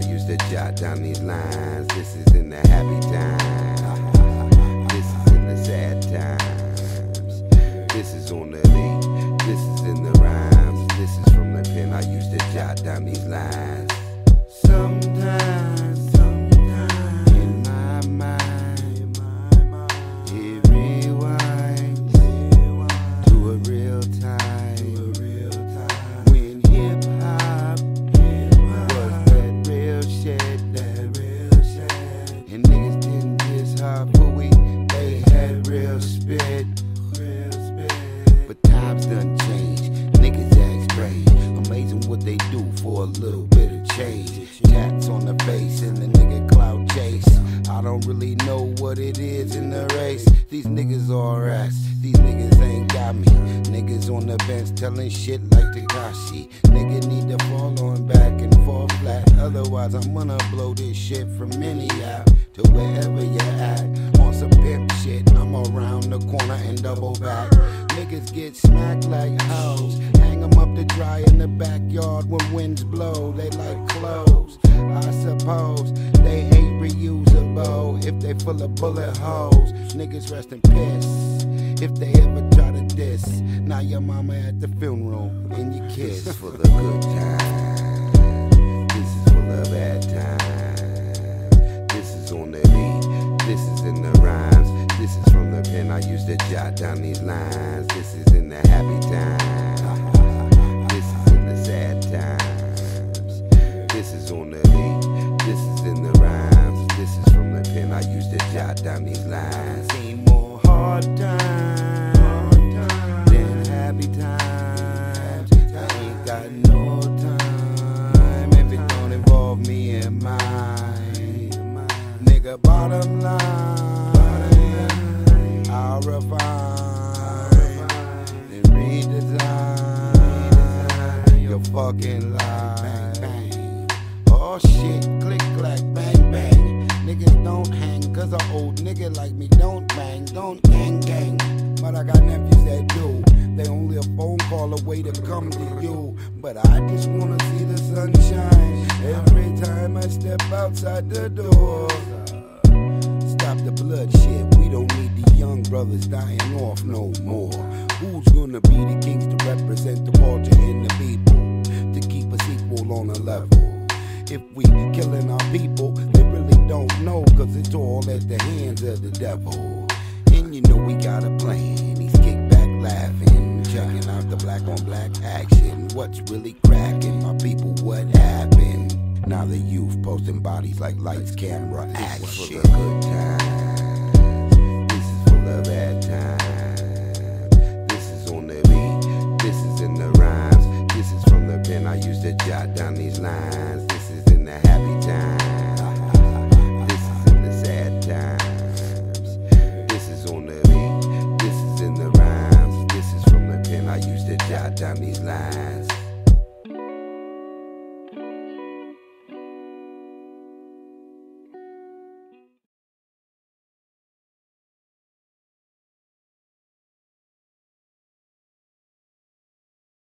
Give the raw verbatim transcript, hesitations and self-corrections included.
used to jot down these lines. This is in the happy times. This is in the sad times. This is on the beat. This is in the rhymes. This is from the pen. I used to jot down these lines. Sometimes, sometimes in my mind, it rewinds to a real time when hip hop was that real shit, that real shit, and niggas didn't just hop we they had real spit, real spit. But times done changed, niggas act strange. Amazing what they do for a little bit of change. Tats on the face and the nigga clout chase. I don't really know what it is in the race. These niggas are ass, these niggas ain't got me. Niggas on the bench telling shit like Tekashi. Nigga need to fall on back and fall flat. Otherwise I'm gonna blow this shit from Minneapolis to wherever you're at. On some pimp shit, I'm around the corner and double back. Niggas get smacked like hoes. Hang 'em up to dry in the backyard when winds blow. They like clothes, I suppose. They ain't reusable if they full of bullet holes. Niggas rest in piss if they ever try to diss. Now your mama at the funeral and your kids. This is for the good times. This is for the bad times. This is on the beat. This is in the rhymes. This is from the pen. I used to jot down these lines. This is in the happy times. This is in the sad times. This is on the beat. This is in the rhymes. This is from the pen. I used to jot down these lines. Seen more hard times than happy times. I ain't got no time if it don't involve me and mine. Nigga, bottom line, I'll refine and redesign your fucking life. Oh shit, click, clack, bang, bang. Niggas don't hang, cause an old nigga like me don't bang, don't gang, gang. But I got nephews that do. They only a phone call away to come to you. But I just wanna see the sunshine every time I step outside the door. Stop the bloodshed, we don't need the young brothers dying off no more. Who's gonna be the kings to represent the culture and the people, to keep us equal on a level? If we killing our people, they really don't know, cause it's all at the hands of the devil. And you know we got a plan, he's kickback laughing, checking out the black on black action. What's really cracking, my people, what happened? Now the youth posting bodies like lights, camera, action. This is for the good times. This is for the bad times. This is on the beat. This is in the rhymes. This is from the pen. I used to jot down these lines. This is in the happy times. This is in the sad times. This is on the beat. This is in the rhymes. This is from the pen. I used to jot down these lines.